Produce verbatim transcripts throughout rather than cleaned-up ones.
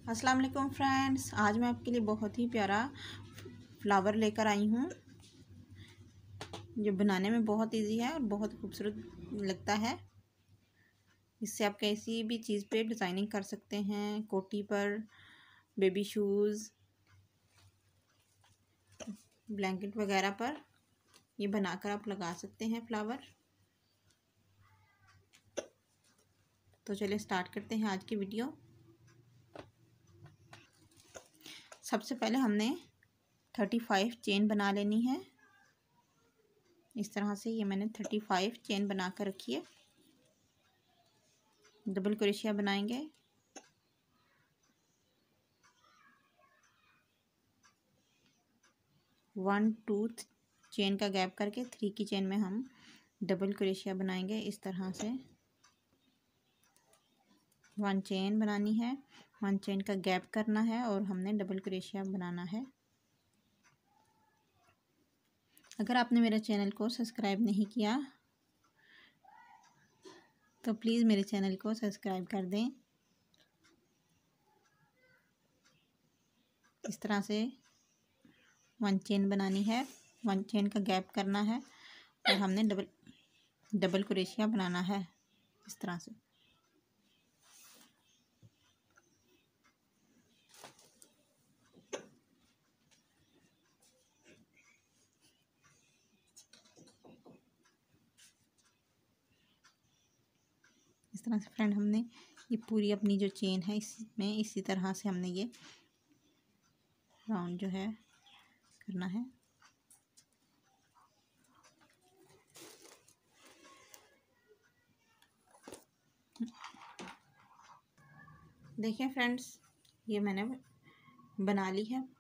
अस्सलाम वालेकुम फ्रेंड्स, आज मैं आपके लिए बहुत ही प्यारा फ्लावर लेकर आई हूँ जो बनाने में बहुत इजी है और बहुत खूबसूरत लगता है। इससे आप कैसी भी चीज़ पे डिज़ाइनिंग कर सकते हैं, कोटी पर, बेबी शूज़, ब्लैंकेट वगैरह पर ये बनाकर आप लगा सकते हैं फ्लावर। तो चलिए स्टार्ट करते हैं आज की वीडियो। सबसे पहले हमने थर्टी फाइव चेन बना लेनी है। इस तरह से ये मैंने थर्टी फाइव चेन बना कर रखी है। डबल क्रोशिया बनाएंगे। वन टू चेन का गैप करके थ्री की चेन में हम डबल क्रोशिया बनाएंगे। इस तरह से वन चेन बनानी है, वन चेन का गैप करना है और हमने डबल क्रोशिया बनाना है। अगर आपने मेरे चैनल को सब्सक्राइब नहीं किया तो प्लीज़ मेरे चैनल को सब्सक्राइब कर दें। इस तरह से वन चेन बनानी है, वन चेन का गैप करना है और हमने डबल डबल क्रोशिया बनाना है। इस तरह से इस तरह से फ्रेंड हमने ये पूरी अपनी जो चेन है इसमें इसी तरह से हमने ये राउंड जो है करना है। देखिए फ्रेंड्स, ये मैंने बना ली है।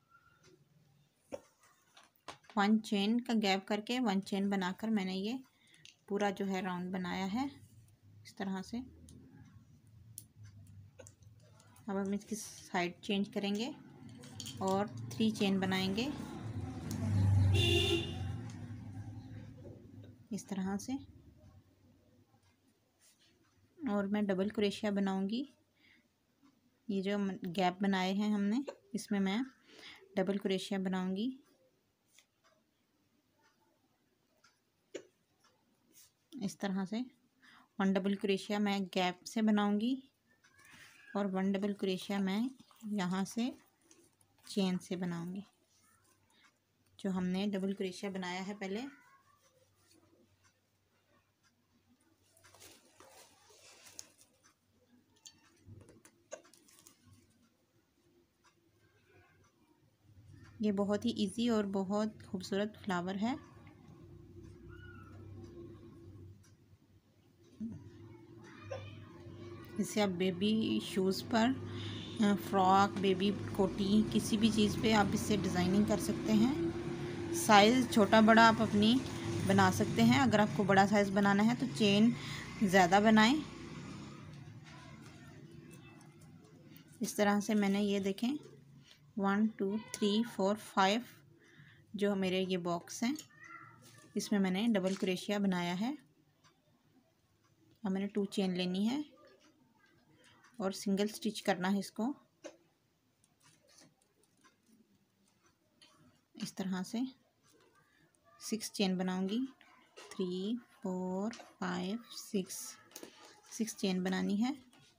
वन चेन का गैप करके वन चेन बनाकर मैंने ये पूरा जो है राउंड बनाया है। इस तरह से अब हम इसकी साइड चेंज करेंगे और थ्री चेन बनाएंगे इस तरह से। और मैं डबल क्रोशिया बनाऊंगी। ये जो गैप बनाए हैं हमने इसमें मैं डबल क्रोशिया बनाऊंगी। इस तरह से वन डबल क्रोशिया मैं गैप से बनाऊंगी और वन डबल क्रोशिया मैं यहाँ से चेन से बनाऊंगी। जो हमने डबल क्रोशिया बनाया है पहले, ये बहुत ही इजी और बहुत खूबसूरत फ्लावर है। इसे आप बेबी शूज़ पर, फ्रॉक, बेबी कोटी, किसी भी चीज़ पे आप इससे डिज़ाइनिंग कर सकते हैं। साइज़ छोटा बड़ा आप अपनी बना सकते हैं। अगर आपको बड़ा साइज़ बनाना है तो चेन ज़्यादा बनाएं। इस तरह से मैंने ये देखें one two three four five जो मेरे ये बॉक्स हैं इसमें मैंने डबल क्रोशिया बनाया है। अब मैंने टू चेन लेनी है और सिंगल स्टिच करना है इसको। इस तरह से सिक्स चेन बनाऊंगी। Three four five six six chain बनानी है।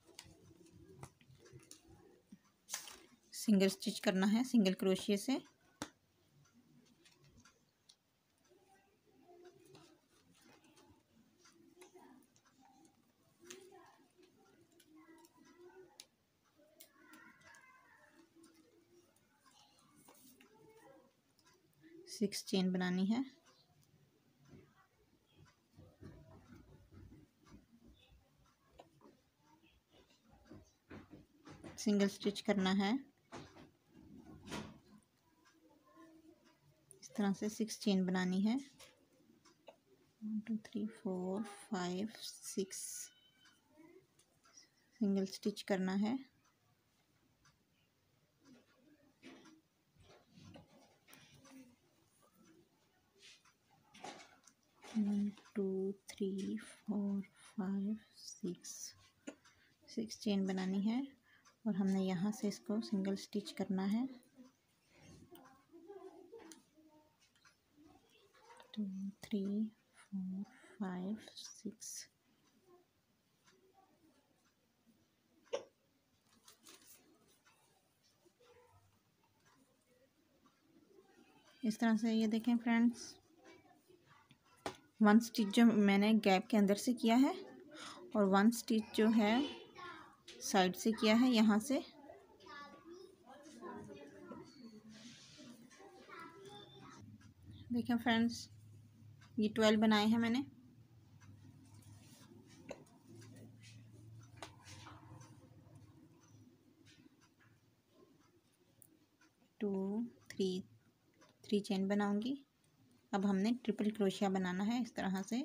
सिंगल स्टिच करना है सिंगल क्रोशिया से। सिक्स चेन बनानी है। सिंगल स्टिच करना है। इस तरह से सिक्स चेन बनानी है। One two three four five six single stitch करना है। One two three four five six six chain बनानी है और हमने यहाँ से इसको सिंगल स्टिच करना है। Two three four five six, इस तरह से। ये देखें फ्रेंड्स, वन स्टिच जो मैंने गैप के अंदर से किया है और वन स्टिच जो है साइड से किया है यहाँ से। देखें फ्रेंड्स, ये ट्वेल्व बनाए हैं मैंने। टू थ्री थ्री चेन बनाऊंगी। अब हमने ट्रिपल क्रोशिया बनाना है इस तरह से।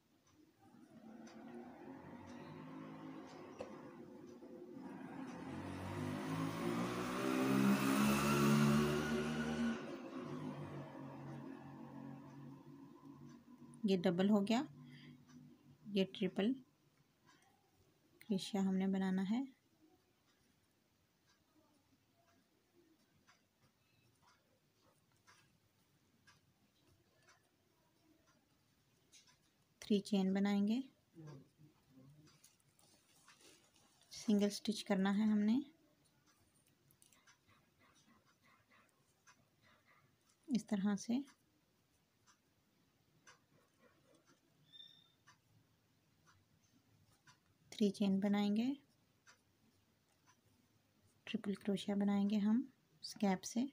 ये डबल हो गया, ये ट्रिपल क्रोशिया हमने बनाना है। थ्री चेन बनाएंगे, सिंगल स्टिच करना है हमने इस तरह से। थ्री चेन बनाएंगे, ट्रिपल क्रोशिया बनाएंगे हम इस गैप से।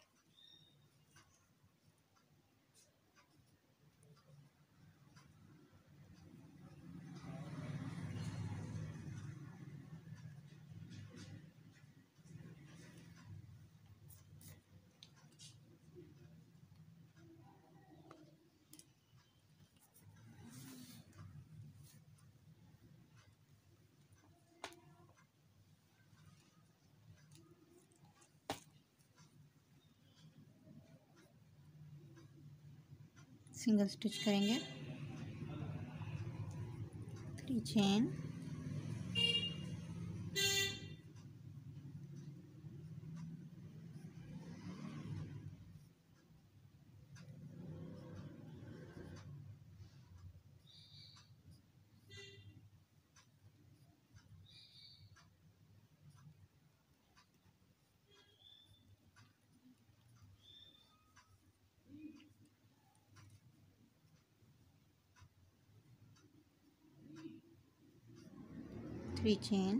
सिंगल स्टिच करेंगे, three chain, three chain,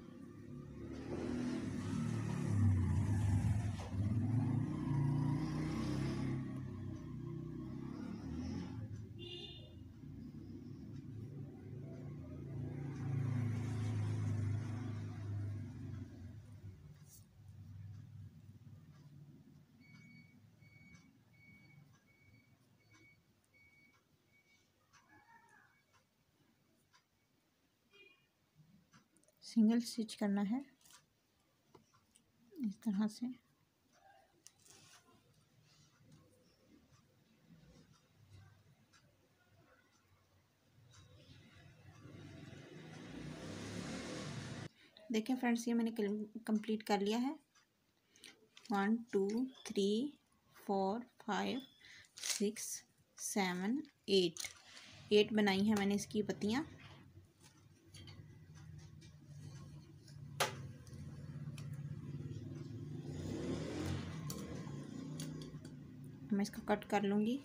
single stitch करना है इस तरह से। देखिए फ्रेंड्स, ये मैंने कंप्लीट कर लिया है। One two three four five six seven eight, eight बनाई है मैंने इसकी पत्तियाँ। मैं इसको कट कर लूँगी।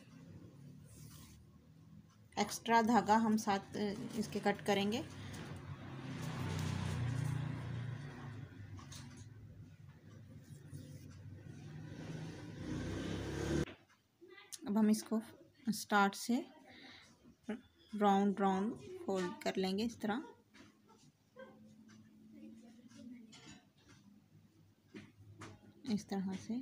एक्स्ट्रा धागा हम साथ इसके कट करेंगे। अब हम इसको स्टार्ट से राउंड राउंड फोल्ड कर लेंगे इस तरह। इस तरह से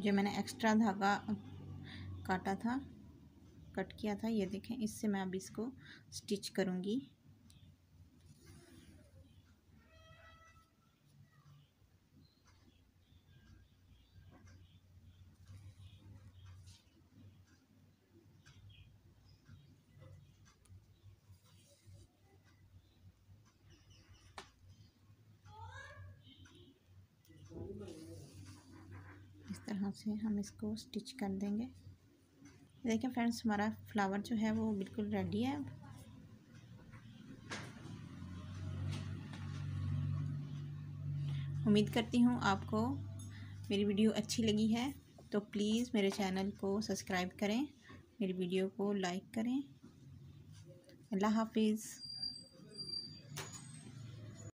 जो मैंने एक्स्ट्रा धागा काटा था, कट किया था, ये देखें, इससे मैं अब इसको स्टिच करूँगी। इस तरह से हम इसको स्टिच कर देंगे। देखिए फ्रेंड्स, हमारा फ्लावर जो है वो बिल्कुल रेडी है। उम्मीद करती हूँ आपको मेरी वीडियो अच्छी लगी है, तो प्लीज़ मेरे चैनल को सब्सक्राइब करें, मेरी वीडियो को लाइक करें। अल्लाह हाफिज़।